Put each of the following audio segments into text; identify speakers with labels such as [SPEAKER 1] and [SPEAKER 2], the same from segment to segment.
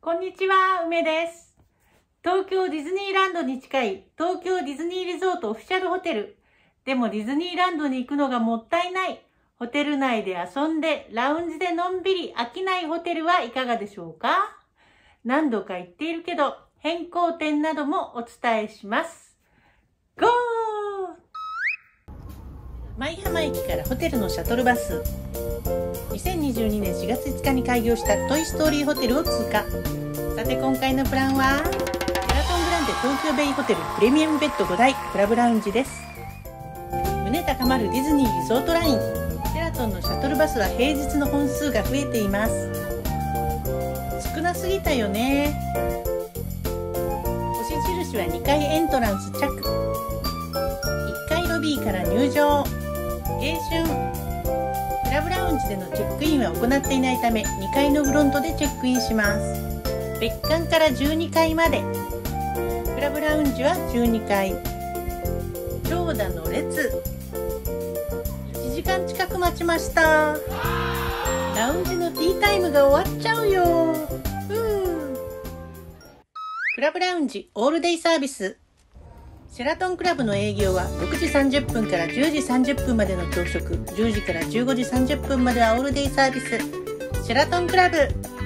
[SPEAKER 1] こんにちは、梅です。東京ディズニーランドに近い東京ディズニーリゾートオフィシャルホテル。でもディズニーランドに行くのがもったいない。ホテル内で遊んで、ラウンジでのんびり飽きないホテルはいかがでしょうか？何度か言っているけど、変更点などもお伝えします。ゴー！舞浜駅からホテルのシャトルバス。2022年4月5日に開業したトイストーリーホテルを通過。さて今回のプランは、シェラトングランデ東京ベイホテルプレミアムベッド5台クラブラウンジです。胸高まるディズニーリゾートライン。シェラトンのシャトルバスは平日の本数が増えています。少なすぎたよね。星印は2階エントランス着。1階ロビーから入場。迎春。クラブラウンジでのチェックインは行っていないため、2階のフロントでチェックインします。別館から12階まで。クラブラウンジは12階。長蛇の列。1時間近く待ちました。ラウンジのティータイムが終わっちゃうよ。クラブラウンジオールデイサービス。シェラトンクラブの営業は6時30分から10時30分までの朝食、10時から15時30分まではオールデイサービス。シェラトンクラブ。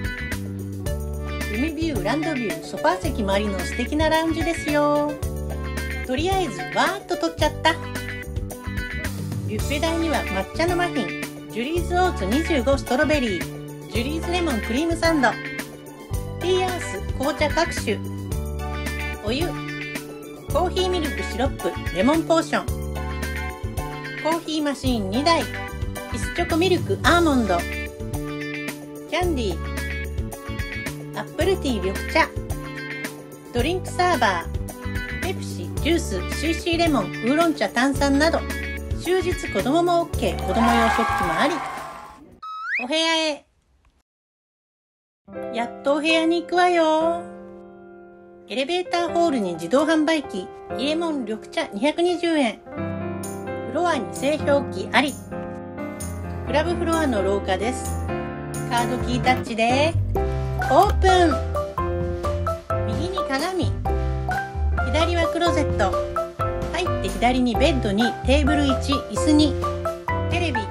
[SPEAKER 1] 海ビュー、ランドビュー、ソファー席もありの素敵なラウンジですよ。とりあえずわーっと取っちゃった。ビュッフェ台には抹茶のマフィン、ジュリーズオーツ25ストロベリー、ジュリーズレモンクリームサンド、ティーアース紅茶各種、お湯、コーヒーミルクシロップレモンポーション、コーヒーマシーン2台、キスチョコミルクアーモンド、キャンディー、アップルティー緑茶、ドリンクサーバー、ペプシ、ジュース、CC レモン、ウーロン茶、炭酸など、終日子供も OK、子供用食器もあり。お部屋へ。やっとお部屋に行くわよ。エレベーターホールに自動販売機、伊右衛門緑茶220円。フロアに製氷機あり。クラブフロアの廊下です。カードキータッチで、オープン。右に鏡。左はクローゼット。入って左にベッドにテーブル1、椅子2、テレビ。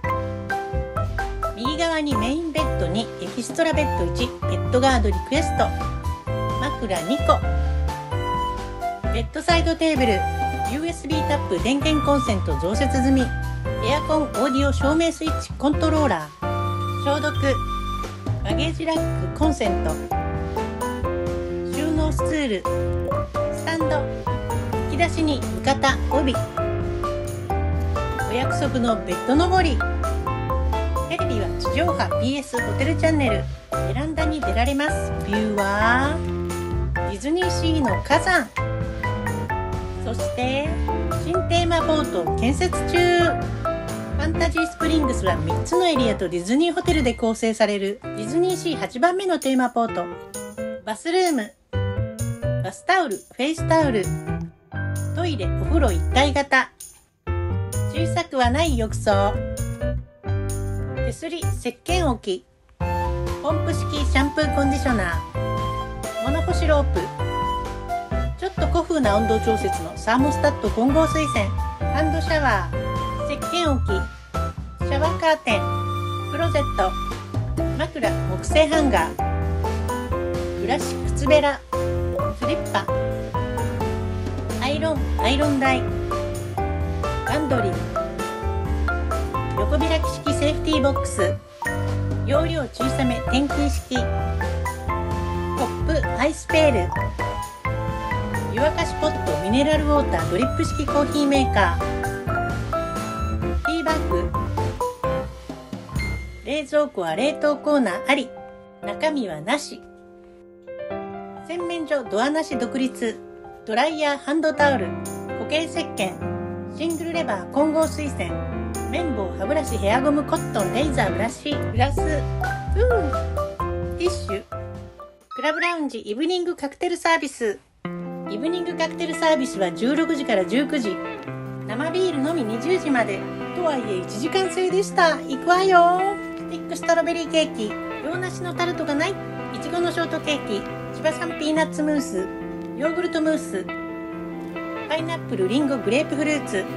[SPEAKER 1] 右側にメインベッドにエキストラベッド1、ベッドガードリクエスト。枕2個。ベッドサイドテーブル、USB タップ電源コンセント増設済み。エアコンオーディオ照明スイッチコントローラー。消毒。バゲージラックコンセント。収納スツール。スタンド。引き出しに浴衣帯。お約束のベッドのぼり。テレビは地上波 BS ホテルチャンネル。ベランダに出られます。ビューはディズニーシーの火山。そして新テーマボート建設中。ファンタジースプリングスは3つのエリアとディズニーホテルで構成されるディズニーシー8番目のテーマポート。バスルーム、バスタオル、フェイスタオル、トイレ、お風呂一体型。小さくはない浴槽。手すり、石鹸置き。ポンプ式シャンプーコンディショナー。物干しロープ。ちょっと古風な温度調節のサーモスタット混合水栓。ハンドシャワー。石鹸置き。シャワーカーテン。クローゼット。枕、木製ハンガー。ブラシ、靴べら。スリッパ。アイロン台。ランドリー。横開き式セーフティーボックス。容量小さめ点金式。コップ、アイスペール。湯沸かしポット、ミネラルウォーター、ドリップ式コーヒーメーカー。ティーバッグ。冷蔵庫は冷凍コーナーあり。中身はなし。洗面所、ドアなし独立。ドライヤー、ハンドタオル。固形石鹸。シングルレバー、混合水栓。綿棒、歯ブラシ、ヘアゴム、コットン、レイザー、ブラシ、グラス、ティッシュ。クラブラウンジイブニングカクテルサービス。イブニングカクテルサービスは16時から19時。生ビールのみ20時まで。とはいえ1時間制でした。行くわよ。スティックストロベリーケーキ。洋梨のタルトがない。 いちごのショートケーキ、千葉産ピーナッツムース、ヨーグルトムース、パイナップル、リンゴ、グレープフルーツ、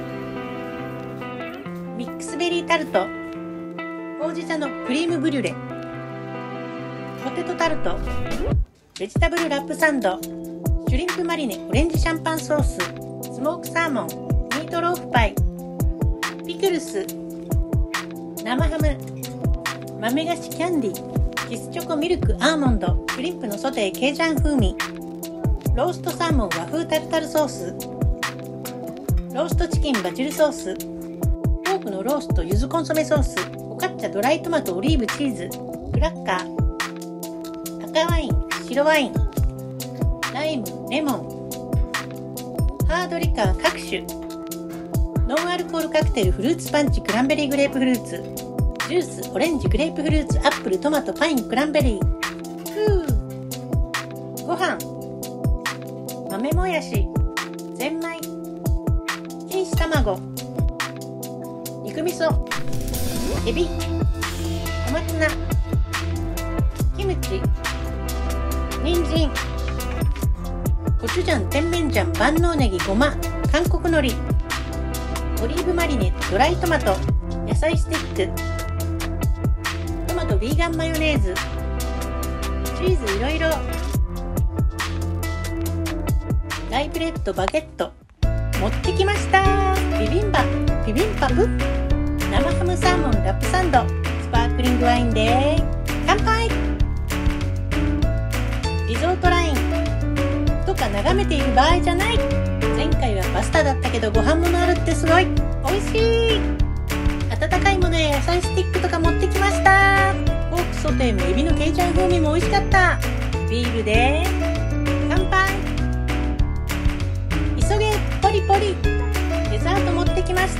[SPEAKER 1] ミックスベリータルト、ほうじ茶のクリームブリュレ、ポテトタルト、ベジタブルラップサンド、シュリンプマリネオレンジシャンパンソース、スモークサーモン、ミートローフパイ、ピクルス、生ハム、豆菓子キャンディ、キスチョコミルクアーモンド、シュリンプのソテーケイジャン風味、ローストサーモン和風タルタルソース、ローストチキンバジルソース、ポークのロースト柚子コンソメソース、フォカッチャドライトマトオリーブチーズ、クラッカー、赤ワイン、白ワイン、ライム、レモン、ハードリカー各種、ノンアルコールカクテルフルーツパンチクランベリーグレープフルーツ、ジュースオレンジグレープフルーツアップルトマトパインクランベリー、ご飯、豆もやし、ゼンマイ、錦糸卵、肉味噌、エビ、小松菜、キムチ、人参、コチュジャン、甜麺醤、万能ネギ、ごま、韓国海苔、オリーブマリネ、ドライトマト、野菜スティック、トマトビーガンマヨネーズ、チーズいろいろ、ライブレッドバゲット持ってきました。ビビンバビビンパプ、生ハムサーモンラップサンド、スパークリングワインで乾杯。リゾートラインとか眺めている場合じゃない。前回はパスタだったけどご飯ものあるってすごい美味しい。温かいものや野菜スティックとか持ってきました。ポークソテーもエビのケイジャン風味も美味しかった。ビールで乾杯。急げポリポリ、デザート持ってきました。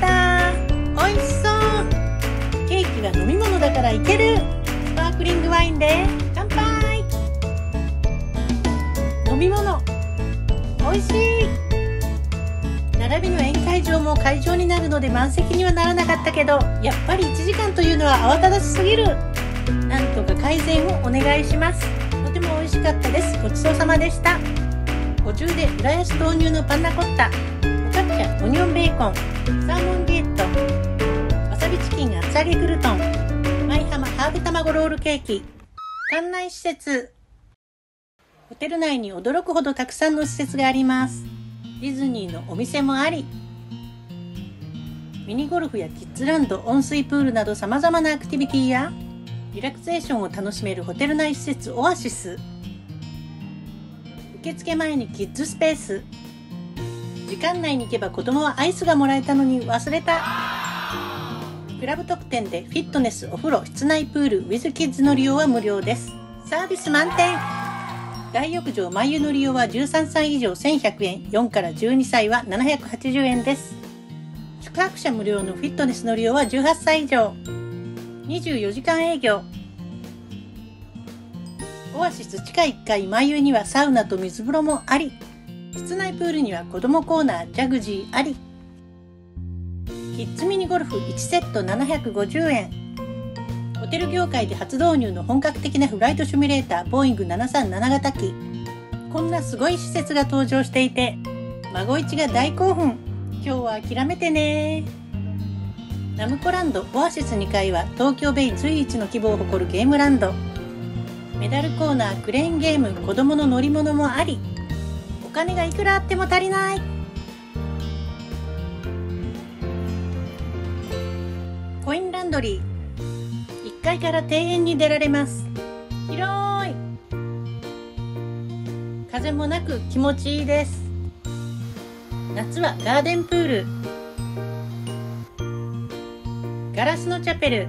[SPEAKER 1] 美味しそう。ケーキは飲み物だからいける。スパークリングワインで乾杯。飲み物美味しい。並びの宴会場も会場になるので満席にはならなかったけど、やっぱり1時間というのは慌ただしすぎる。なんとか改善をお願いします。とても美味しかったです。ごちそうさまでした。補充で浦安豆乳のパンナコッタ、フォカッチャオニオンベーコン、サーモンリエット、わさびチキン厚揚げクルトン、舞浜ハーブ卵ロールケーキ。館内施設、ホテル内に驚くほどたくさんの施設があります。ディズニーのお店もあり、ミニゴルフやキッズランド、温水プールなど様々なアクティビティやリラクゼーションを楽しめるホテル内施設オアシス。受付前にキッズスペース。時間内に行けば子供はアイスがもらえたのに忘れた。クラブ特典でフィットネス、お風呂、室内プール with キッズの利用は無料です。サービス満点。大浴場毎湯の利用は13歳以上1100円、4から12歳は780円です。宿泊者無料のフィットネスの利用は18歳以上。24時間営業。オアシス地下1階毎湯にはサウナと水風呂もあり、室内プールには子供コーナー、ジャグジーあり。キッズミニゴルフ1セット750円。ホテル業界で初導入の本格的なフライトシミュレーター、ボーイング737型機。こんなすごい施設が登場していて、孫一が大興奮。今日は諦めてね。ナムコランドオアシス2階は東京ベイ随一の規模を誇るゲームランド。メダルコーナー、クレーンゲーム、子供の乗り物もあり、お金がいくらあっても足りない。コインランドリー。1階から庭園に出られます。広い。風もなく気持ちいいです。夏はガーデンプール。ガラスのチャペル。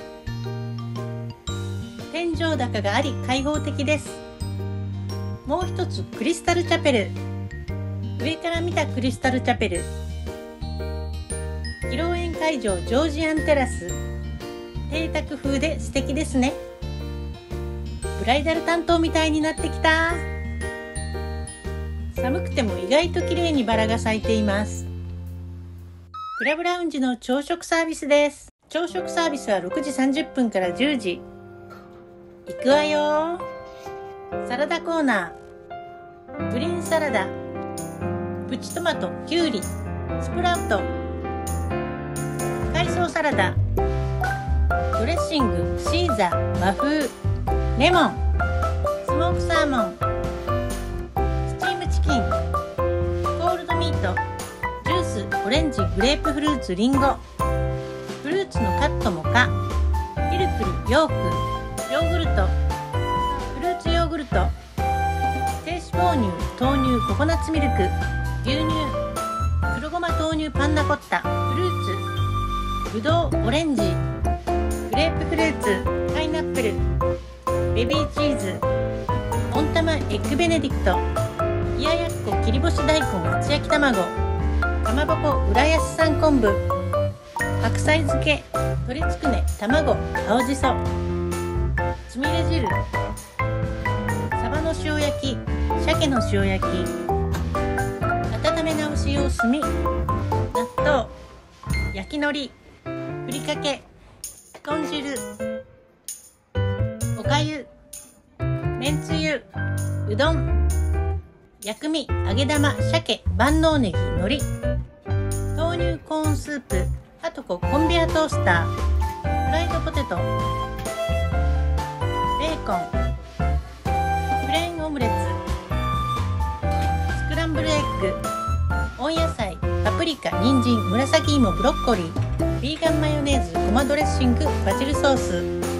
[SPEAKER 1] 天井高があり開放的です。もう一つクリスタルチャペル。上から見たクリスタルチャペル。披露宴会場ジョージアンテラス。邸宅風で素敵ですね。ブライダル担当みたいになってきた。寒くても意外と綺麗にバラが咲いています。クラブラウンジの朝食サービスです。朝食サービスは6時30分から10時。行くわよ。 サラダコーナー、グリーンサラダ、プチトマト、キュウリ、スプラウト、海藻サラダ、ドレッシング、シーザー、和風、レモン、スモークサーモン、スチームチキン、コールドミート、ジュース、オレンジ、グレープフルーツ、リンゴ、フルーツのカットモカ、ピルクル、ヨーク、ヨーグルト、フルーツヨーグルト、低脂肪乳、豆乳、ココナッツミルク、牛乳、黒ごま豆乳パンナコッタ、フルーツ、ぶどう、オレンジ、グレープフルーツ、パイナップル、ベビーチーズ、温玉エッグベネディクト、冷ややっこ切り干し大根厚焼き卵、かまぼこ浦安産昆布、白菜漬け、鶏つくね、卵、青じそ、つみれ汁、サバの塩焼き、鮭の塩焼き、温め直し用炭、納豆、焼き海苔、ふりかけ、豚汁、おかゆ、めんつゆ、うどん、薬味、揚げ玉、鮭、万能ネギ、海苔、豆乳コーンスープ、はとこコンベアトースター、フライドポテト、ベーコン、プレーンオムレツ、スクランブルエッグ、温野菜、パプリカ、人参、紫芋、ブロッコリー、ビーガンマヨネーズ、ごまドレッシング、バジルソース、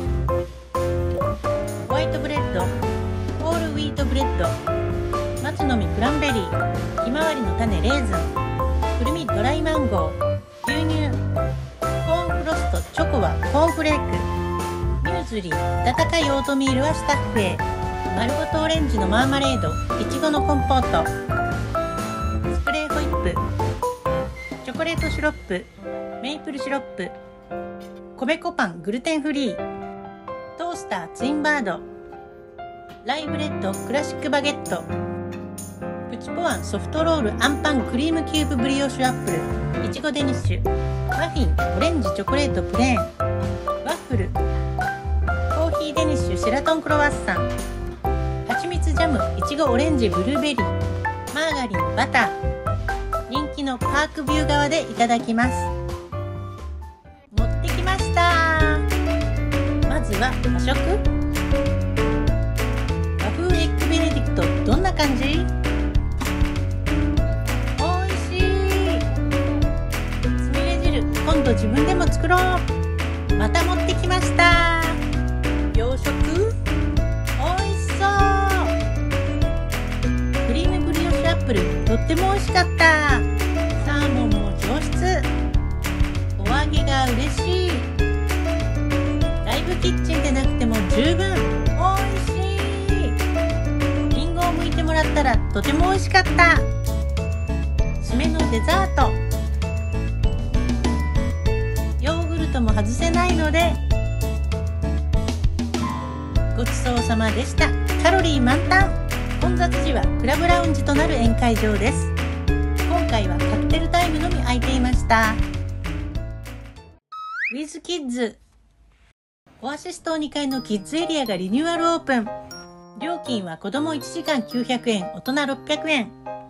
[SPEAKER 1] ホワイトブレッド、ホールウィートブレッド、松の実、クランベリー、ひまわりの種、レーズン、くるみ、ドライマンゴー、牛乳、コーンフロスト、チョコはコーンフレーク、ミューズリー、温かいオートミールはスタッフへ、丸ごとオレンジのマーマレード、いちごのコンポート、スプレーホイップ、チョコレートシロップ、メイプルシロップ、米粉パングルテンフリー、トースターツインバード、ライブレッドクラシックバゲット、プチポワンソフトロールアンパンクリームキューブブリオッシュアップル、いちごデニッシュ、マフィンオレンジチョコレートプレーン、ワッフル、コーヒーデニッシュシェラトンクロワッサン、はちみつジャムいちごオレンジブルーベリー、マーガリンバター、人気のパークビュー側でいただきます。持ってきました。まずは和食、和風エッグベネディクト、どんな感じ？おいしい。つみれ汁、今度自分でも作ろう。また持ってきました。洋食、おいしそう。クリームブリオッシュアップル、とっても美味しかった。サーモンも上質。お揚げが嬉しい。ライブキッチンでなくても十分おいしい。リンゴを剥いてもらったらとても美味しかった。締めのデザート、ヨーグルトも外せないのでごちそうさまでした。カロリー満タン。混雑時はクラブラウンジとなる宴会場です。今回はカクテルタイムのみ空いていました。ウィズキッズ、オアシス島2階のキッズエリアがリニューアルオープン。料金は子供1時間900円、大人600円。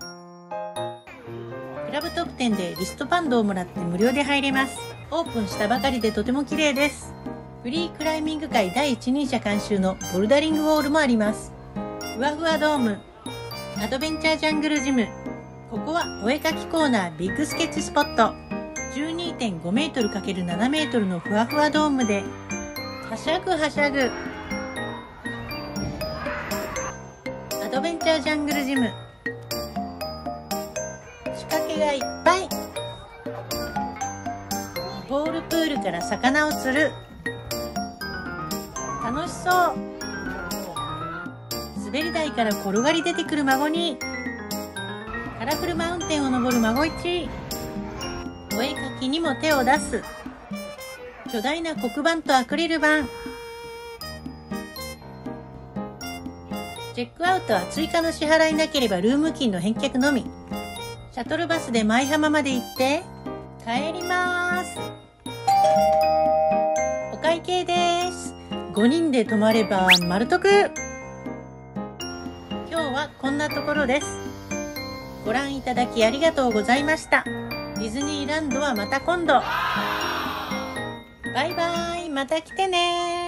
[SPEAKER 1] クラブ特典でリストバンドをもらって無料で入れます。オープンしたばかりでとても綺麗です。フリークライミング界第一人者監修のボルダリングウォールもあります。ふわふわドーム、アドベンチャージャングルジム。ここはお絵かきコーナービッグスケッチスポット。12.5 メートル ×7 メートルのふわふわドームではしゃぐはしゃぐ。アドベンチャージャングルジム、仕掛けがいっぱい。ボールプールから魚を釣る、楽しそう。滑り台から転がり出てくる孫に、カラフルマウンテンを登る孫一。お絵かきにも手を出す。巨大な黒板とアクリル板。チェックアウトは追加の支払いなければルーム金の返却のみ。シャトルバスで舞浜まで行って帰ります。お会計です。5人で泊まれば丸得。 はこんなところです。ご覧いただきありがとうございました。ディズニーランドはまた今度。バイバイ、また来てね。